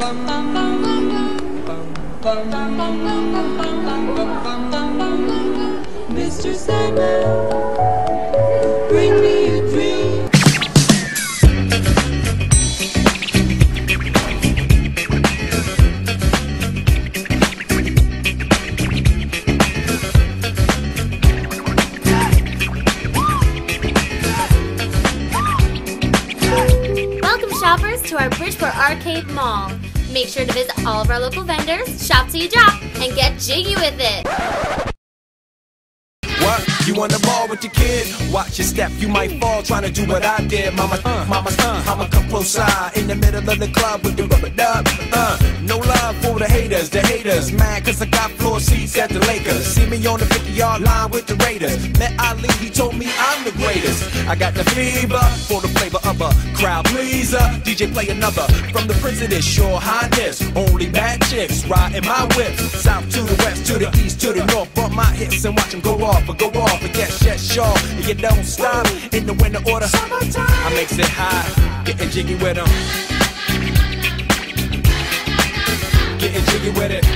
Mr. Sandman, bring me a dream. Welcome shoppers to our Bridgeport Arcade Mall. Make sure to visit all of our local vendors, shop till you drop, and get jiggy with it. What? You on the ball with your kid? Watch your step, you might fall trying to do what I did. Mama, I'ma come close side in the middle of the club with the rubber dub. No love for the haters, mad cause I got floor seats at the Lakers. See me on the 50-yard line with the Raiders. Met Ali, he told me I'm the greatest. I got the fever for the flavor of a crowd pleaser. DJ play another from the president's your highness. Only bad chicks riding my whip. South to the west, to the east, to the north. Bump my hips and watch them go off. But yes, sure, you don't stop in the winter order. I makes it high, getting jiggy with them. Getting jiggy with it.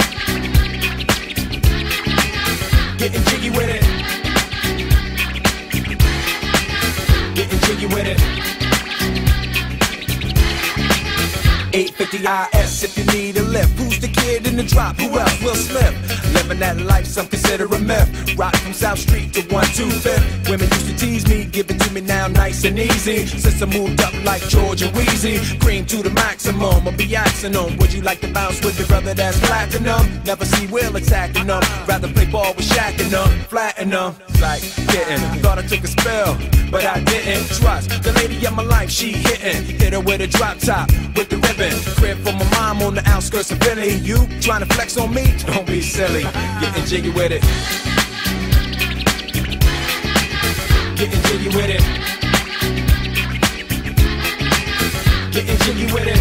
Getting jiggy with it. Getting jiggy with it. 850 IS if you need a lift. Who's the kid in the drop? Who else will slip? Living that life, some consider a myth. Rock from South Street to 125th. Women used to tease me, give it to me now nice and easy. Since I moved up like George and Wheezy, cream to the maximum, I'll be axing them. Would you like to bounce with your brother that's platinum? Never see Will attacking them. Rather play ball with Shaq and them, flatten them. Like getting, thought I took a spell, but I didn't. Trust the lady of my life, she hitting. Hit her with a drop top, with the ribbon. Crib for my mom on the outskirts of Philly. You trying to flex on me? Don't be silly. Getting jiggy with it. Getting jiggy with it. Getting jiggy with it.